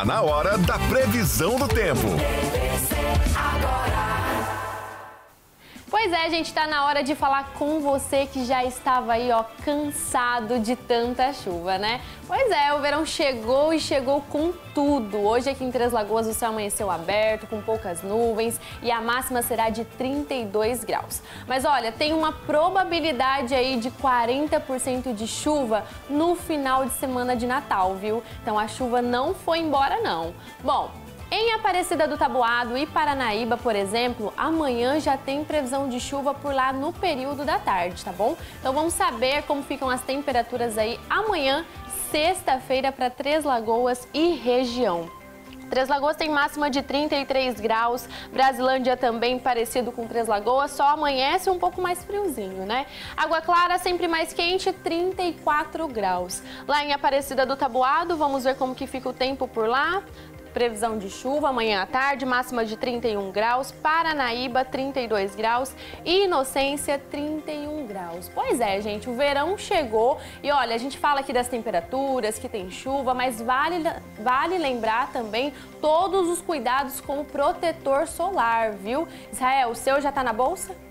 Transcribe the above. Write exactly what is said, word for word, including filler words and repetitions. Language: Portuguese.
na hora da previsão do tempo. Pois é, gente, tá na hora de falar com você que já estava aí, ó, cansado de tanta chuva, né? Pois é, o verão chegou e chegou com tudo. Hoje aqui em Três Lagoas o céu amanheceu aberto, com poucas nuvens e a máxima será de trinta e dois graus. Mas olha, tem uma probabilidade aí de quarenta por cento de chuva no final de semana de Natal, viu? Então a chuva não foi embora não. Bom, em Aparecida do Taboado e Paranaíba, por exemplo, amanhã já tem previsão de chuva por lá no período da tarde, tá bom? Então vamos saber como ficam as temperaturas aí amanhã, sexta-feira, para Três Lagoas e região. Três Lagoas tem máxima de trinta e três graus, Brasilândia também parecido com Três Lagoas, só amanhece um pouco mais friozinho, né? Água Clara sempre mais quente, trinta e quatro graus. Lá em Aparecida do Taboado, vamos ver como que fica o tempo por lá. Previsão de chuva amanhã à tarde, máxima de trinta e um graus, Paranaíba trinta e dois graus e Inocência trinta e um graus. Pois é, gente, o verão chegou e olha, a gente fala aqui das temperaturas, que tem chuva, mas vale, vale lembrar também todos os cuidados com o protetor solar, viu? Israel, o seu já tá na bolsa?